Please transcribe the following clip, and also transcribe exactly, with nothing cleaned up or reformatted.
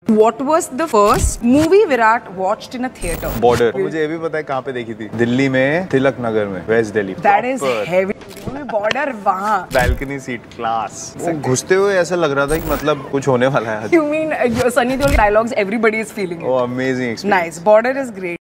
What was the first movie Virat watched in a theater? Border. मुझे ये भी पता है कहाँ पे देखी थी, दिल्ली में तिलक नगर में, west Delhi. That is heavy. Border वहाँ। Balcony seat class. वो घुसते हुए ऐसा लग रहा था कि मतलब कुछ होने वाला है। You mean uh, Sunny Deol dialogues everybody is feeling it. Oh, amazing experience. Nice. Border is great.